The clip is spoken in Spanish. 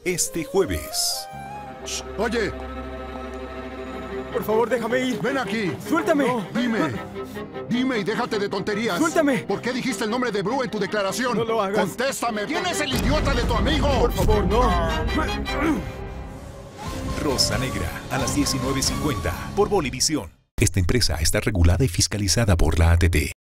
este jueves. Oye, Por favor, déjame ir. ven aquí. ¡Suéltame! Dime y déjate de tonterías. ¡Suéltame! ¿Por qué dijiste el nombre de Bru en tu declaración? No lo hagas. ¡Contéstame! ¿Quién es el idiota de tu amigo? Por favor, no. Rosa Negra, a las 19:50 por Bolivisión. Esta empresa está regulada y fiscalizada por la ATT.